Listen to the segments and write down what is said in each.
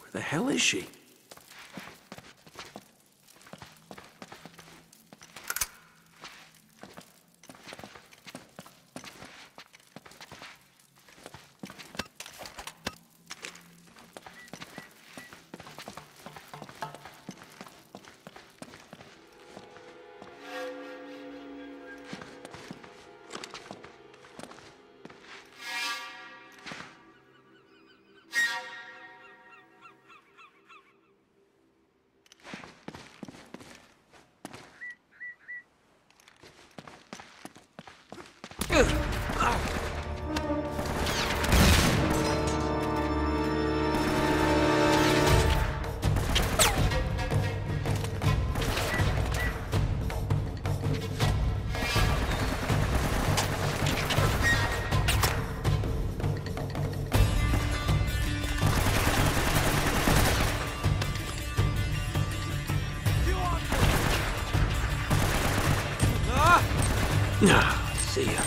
Where the hell is she? Ah, see ya.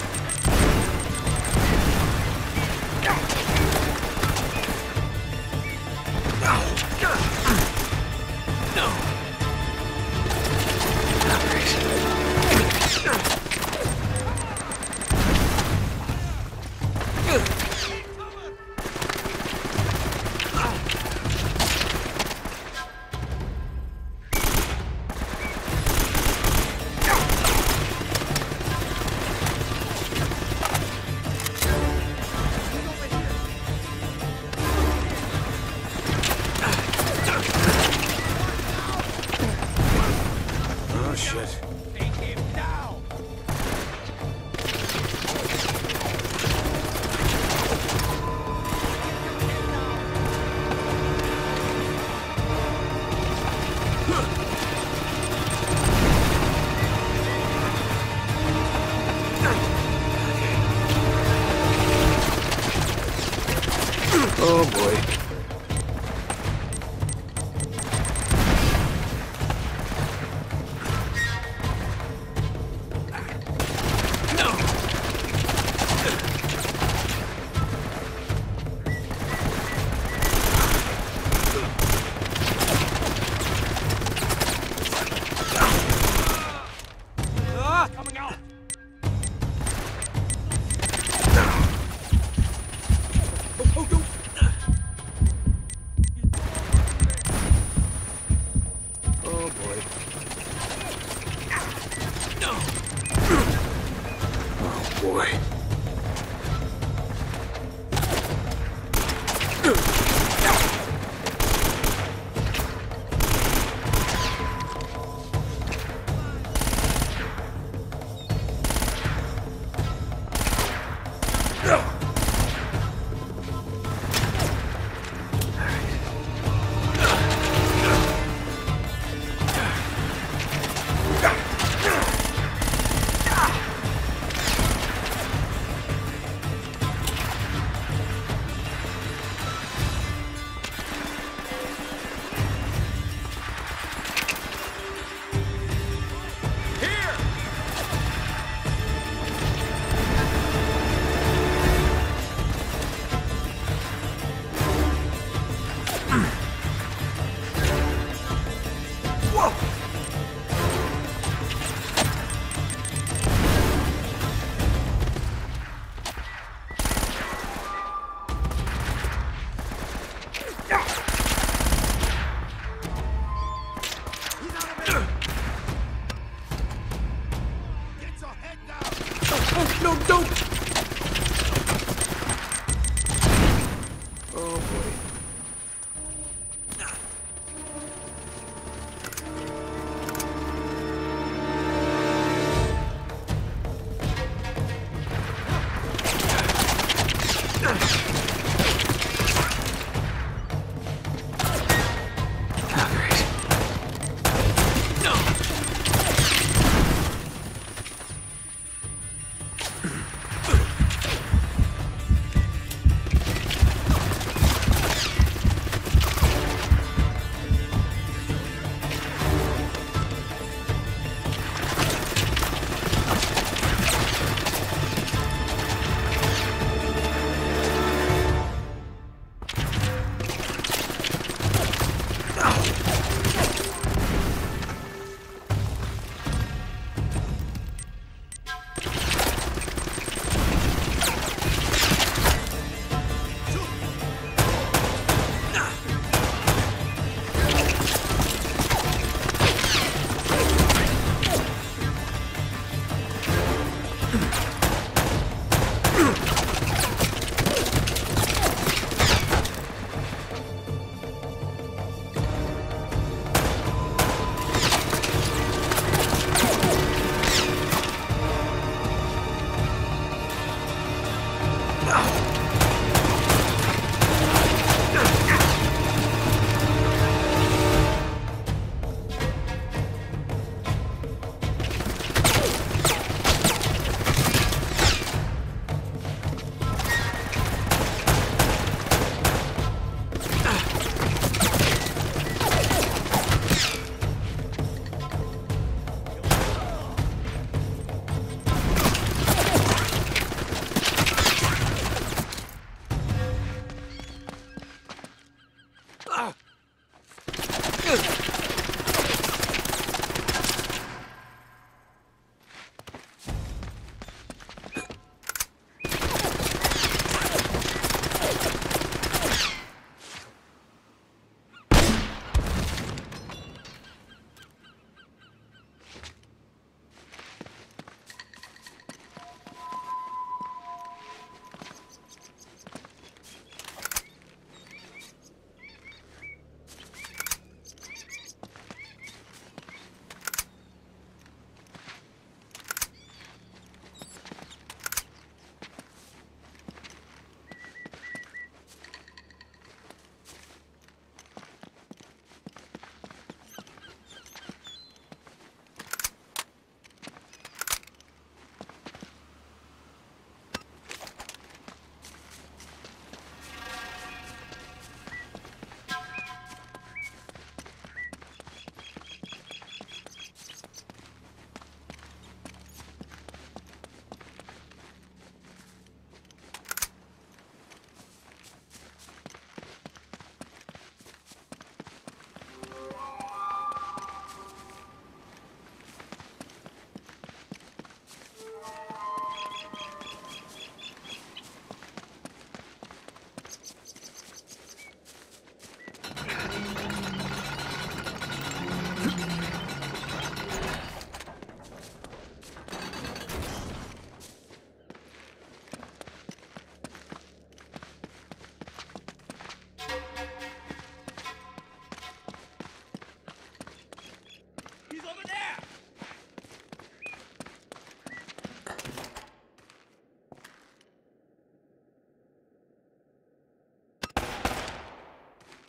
Oh, shit. Take him down! Oh, boy. Coming out!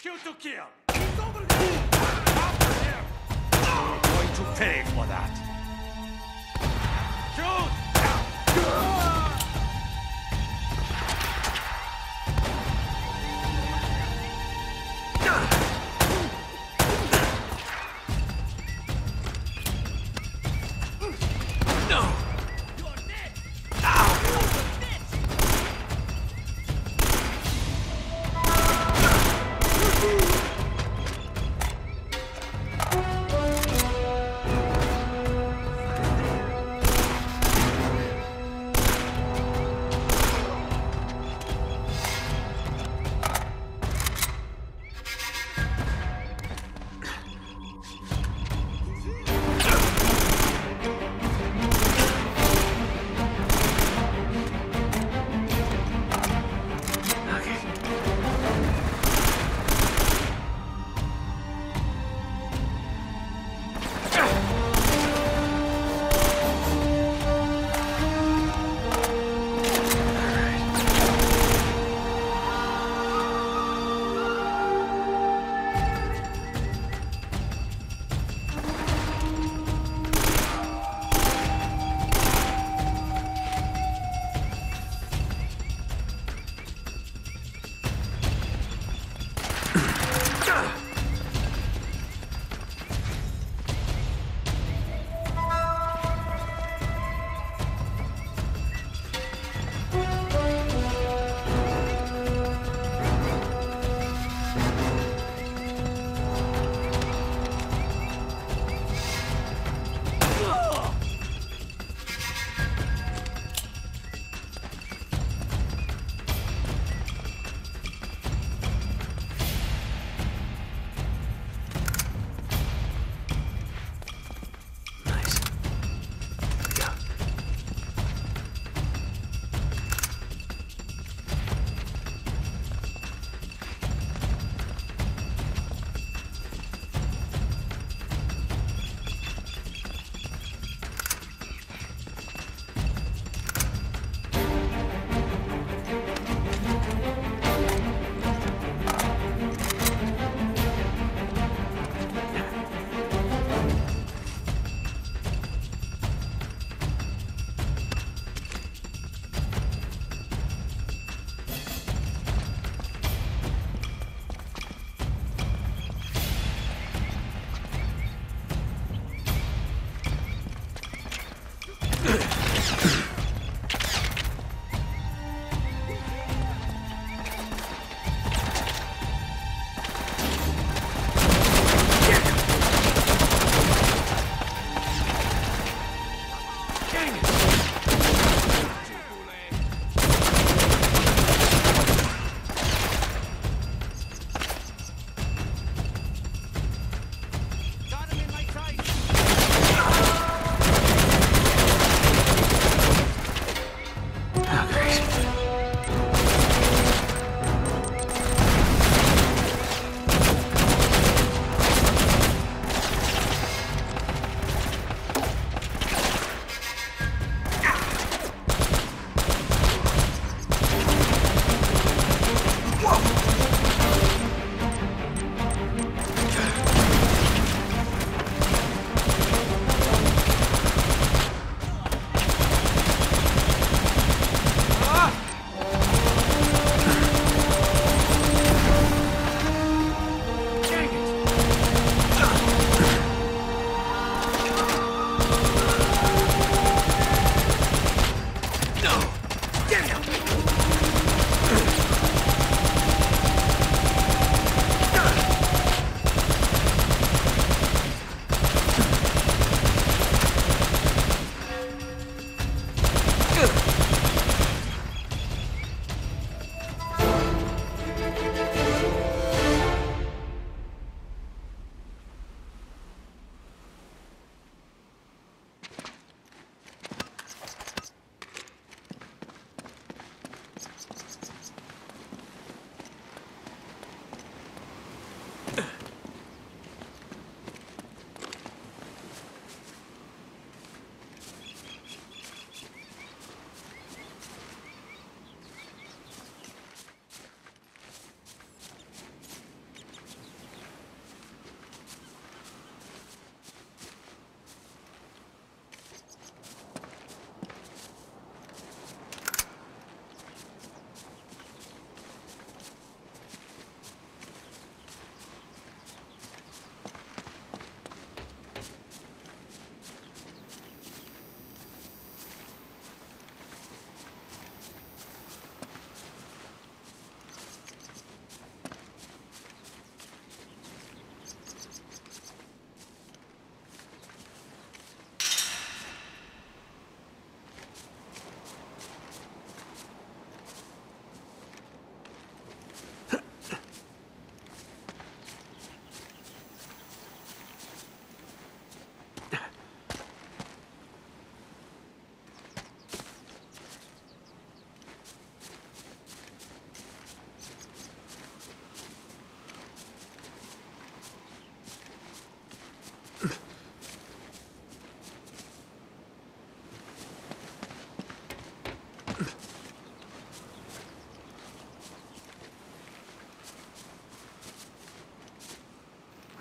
Shoot to kill! He's over there! After him! You're going to pay for that! Shoot!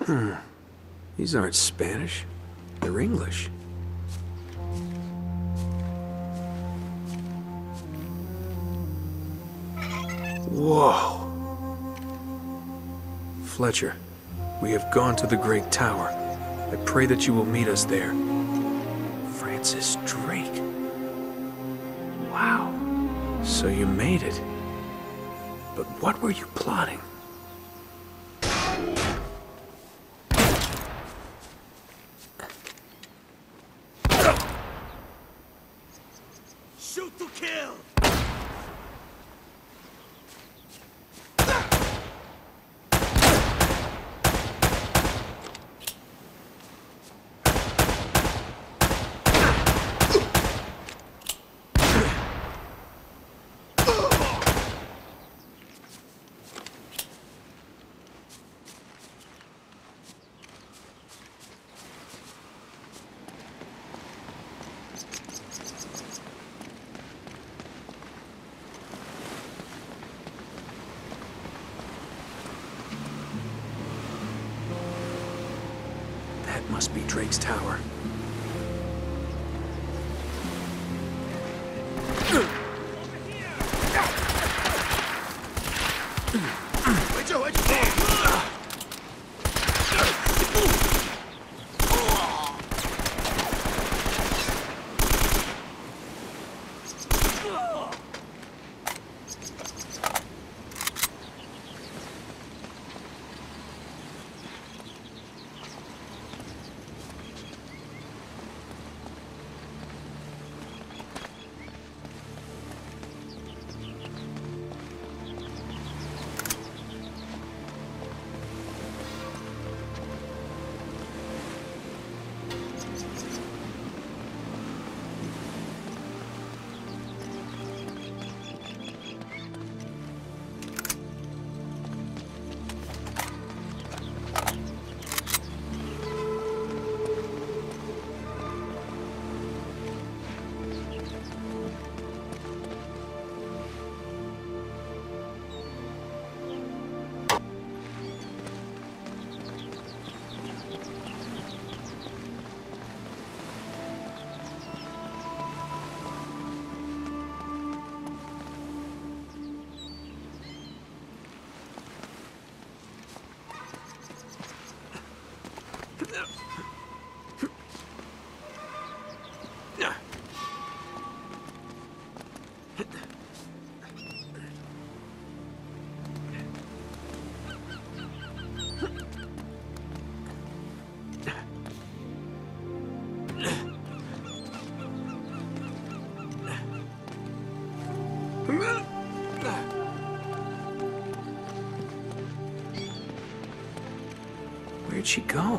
These aren't Spanish. They're English. Whoa. Fletcher, we have gone to the Great Tower. I pray that you will meet us there. Francis Drake. Wow. So you made it. But what were you plotting? Shoot to kill! That must be Drake's tower. Where'd she go?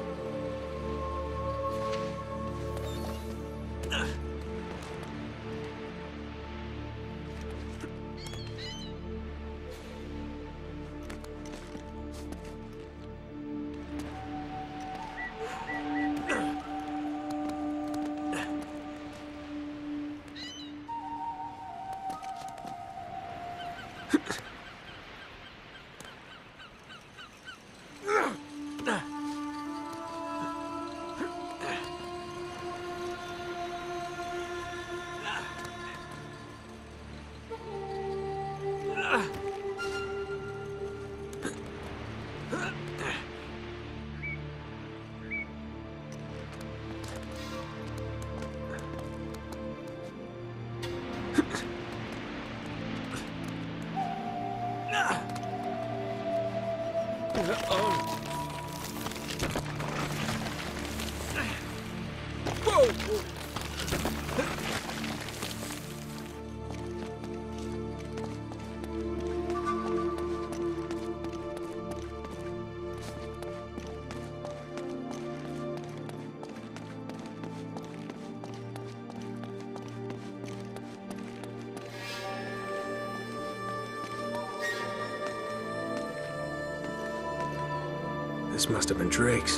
This must have been Drake's.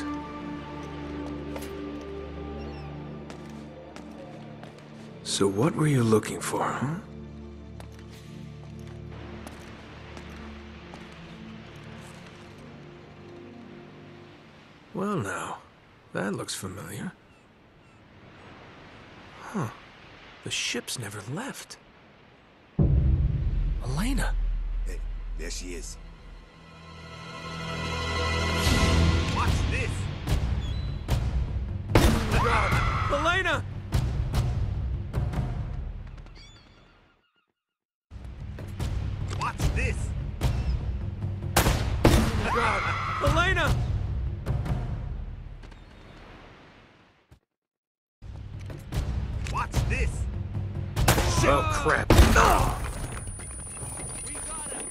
So what were you looking for, huh? Well now, that looks familiar. Huh. The ship's never left. Elena! Hey, there she is. What's this? Elena! What's this? Elena! What's this? Oh, crap. We got him!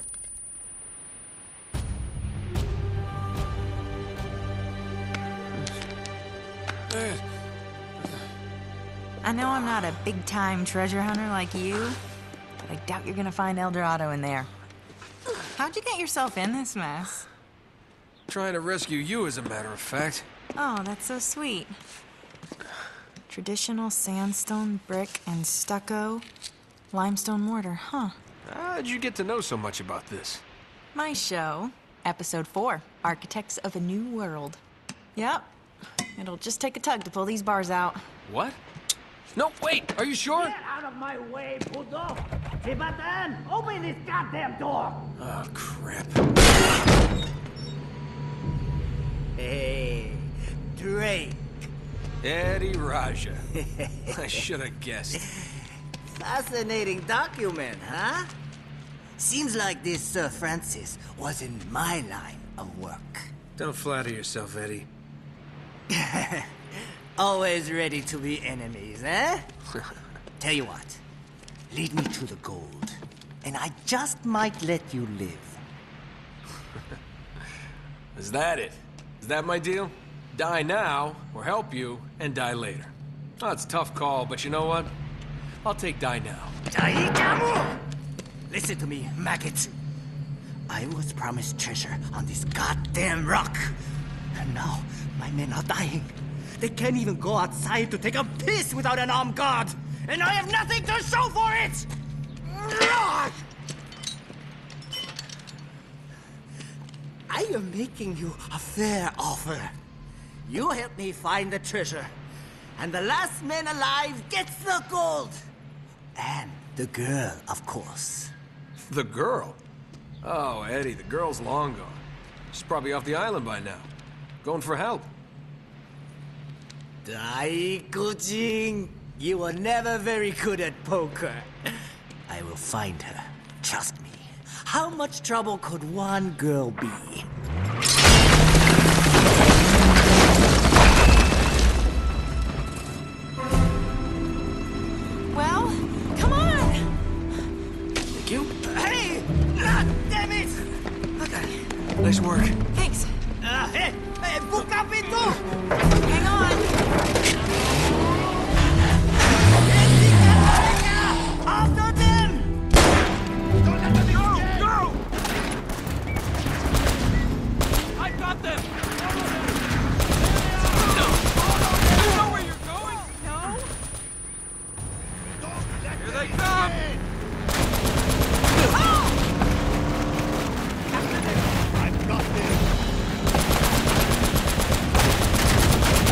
I know I'm not a big-time treasure hunter like you, but I doubt you're gonna find El Dorado in there. How'd you get yourself in this mess? Trying to rescue you, as a matter of fact. Oh, that's so sweet. Traditional sandstone, brick, and stucco. Limestone mortar, huh? How'd you get to know so much about this? My show, Episode 4, Architects of a New World. Yep. It'll just take a tug to pull these bars out. What? No, wait! Are you sure? Get out of my way, Puto! Tibatan, open this goddamn door! Oh, crap. Hey, Drake. Eddie Raja. I should have guessed. Fascinating document, huh? Seems like this Sir Francis was in my line of work. Don't flatter yourself, Eddie. Always ready to be enemies, eh? Tell you what, lead me to the gold, and I just might let you live. Is that it? Is that my deal? Die now, or help you, and die later. Oh, it's a tough call, but you know what? I'll take die now. Daikamu! Listen to me, maggot. I was promised treasure on this goddamn rock. And now, my men are dying. They can't even go outside to take a piss without an armed guard. And I have nothing to show for it! I am making you a fair offer. You help me find the treasure, and the last man alive gets the gold. And the girl, of course. The girl? Oh, Eddie, the girl's long gone. She's probably off the island by now. Going for help. Daikujin, you were never very good at poker. I will find her. Trust me. How much trouble could one girl be? Well, come on! Thank you. Hey! God damn it! Okay, Nice work. thanks. Hey! Hey! Buka pintu! Hang on. After them! Don't let them go! Go! I got them! No! You know where you're going? No? Don't let Here them they come! I've got them!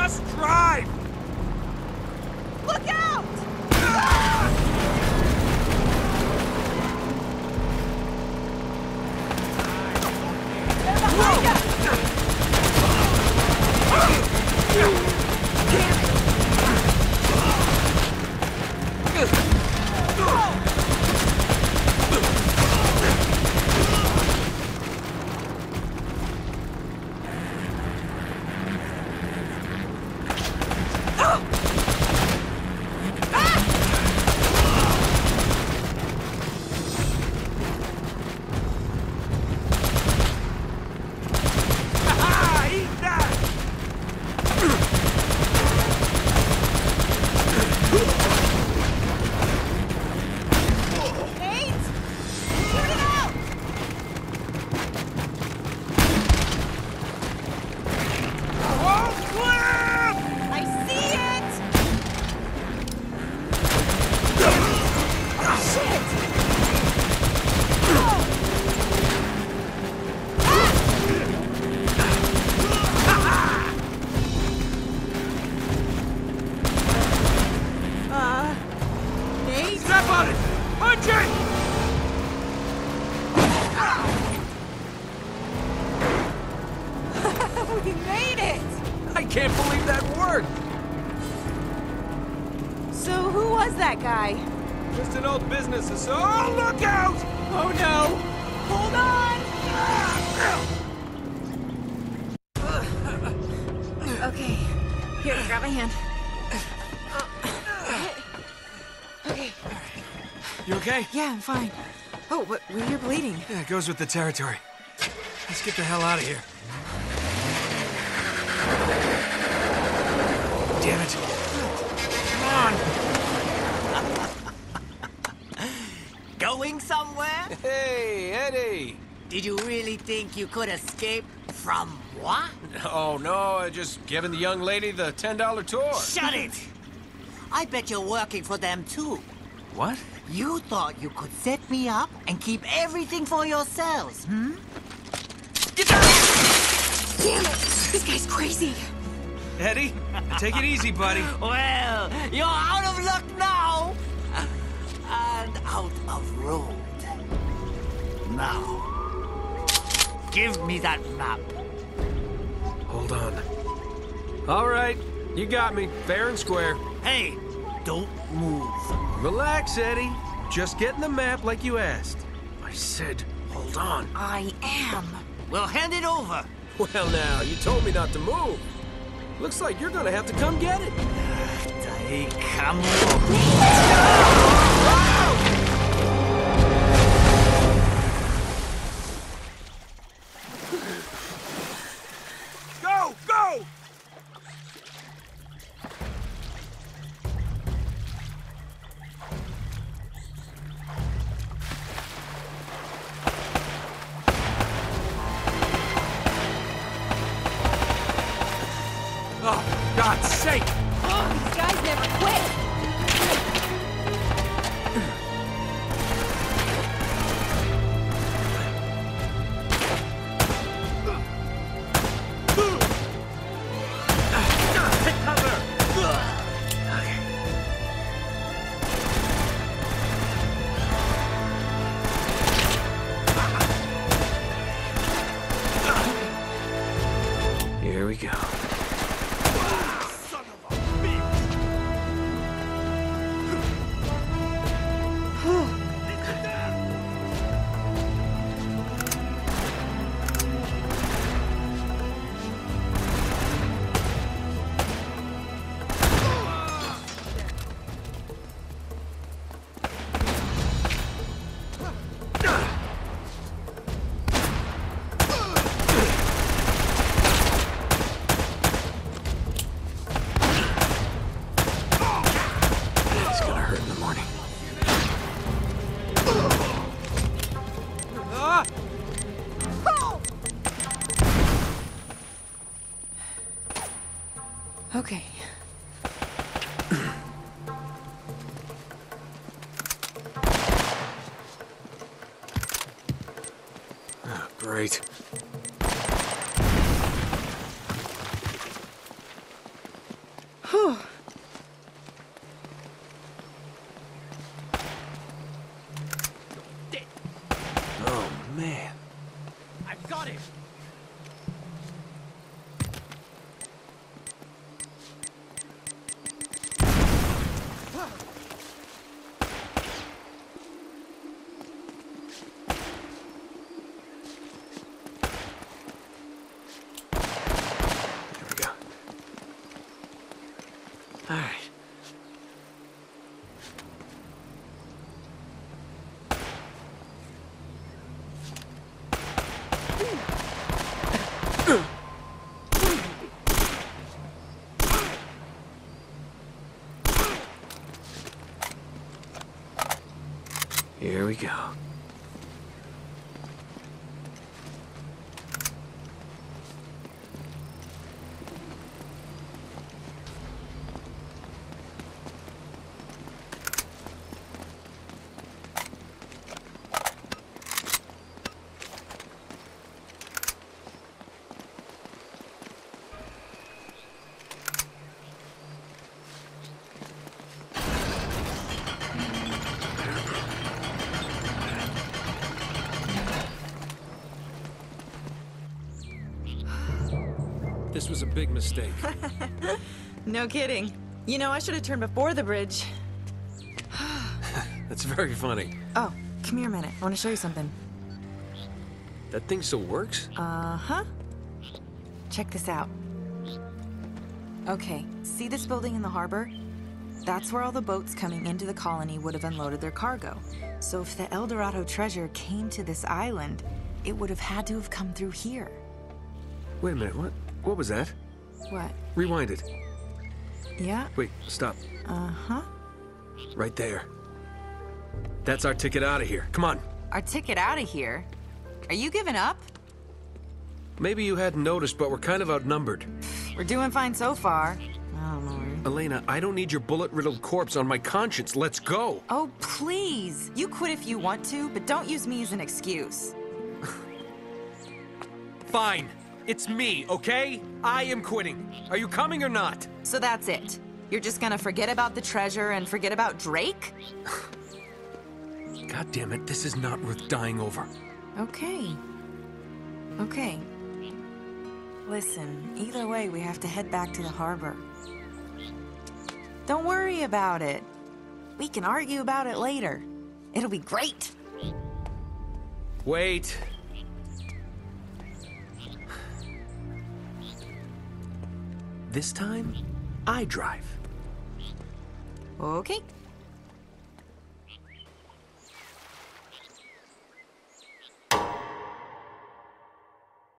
Just drive! Look out! They're behind us! Step on it! Punch it! We made it! I can't believe that worked! So who was that guy? Just an old business associate. Oh, look out! Oh no! Hold on! Okay. Here, grab my hand. Okay. You okay? Yeah, I'm fine. Oh, but you're bleeding. Yeah, it goes with the territory. Let's get the hell out of here. Damn it. Come on! Going somewhere? Hey, Eddie! Did you really think you could escape from what? Oh, no, I just giving the young lady the $10 tour. Shut it! I bet you're working for them too. What? You thought you could set me up and keep everything for yourselves, hmm? Get down! Damn it! This guy's crazy. Eddie, take it easy, buddy. Well, you're out of luck now! And out of road. Now, give me that map. Hold on. All right, you got me, fair and square. Hey, don't move. Relax, Eddie. Just getting the map like you asked. I said, hold on. I am. Well, hand it over. Well, now, you told me not to move. Looks like you're gonna have to come get it. Hey, come on. Go! Go! Oh, God's sake! Oh, these guys never quit. Take cover! Here we go. Son of a bitch! It's gonna hurt in the morning. Okay. Oh, great. Whew. Oh, man. I've got it! There we go. All right. Here we go. This was a big mistake. No kidding. You know, I should have turned before the bridge. That's very funny. Oh, come here a minute. I want to show you something. That thing still works? Uh-huh. Check this out. Okay, see this building in the harbor? That's where all the boats coming into the colony would have unloaded their cargo. So if the El Dorado treasure came to this island, it would have had to have come through here. Wait a minute, what? What was that? What? Rewind it. Yeah? Wait, stop. Uh-huh. Right there. That's our ticket out of here. Come on. Our ticket out of here? Are you giving up? Maybe you hadn't noticed, but we're kind of outnumbered. We're doing fine so far. Oh, Lord. Elena, I don't need your bullet-riddled corpse on my conscience. Let's go. Oh, please. You quit if you want to, but don't use me as an excuse. Fine. It's me, okay? I am quitting. Are you coming or not? So that's it. You're just gonna forget about the treasure and forget about Drake? God damn it, this is not worth dying over. Okay. Okay. Listen, either way, we have to head back to the harbor. Don't worry about it. We can argue about it later. It'll be great. Wait. This time, I drive. Okay.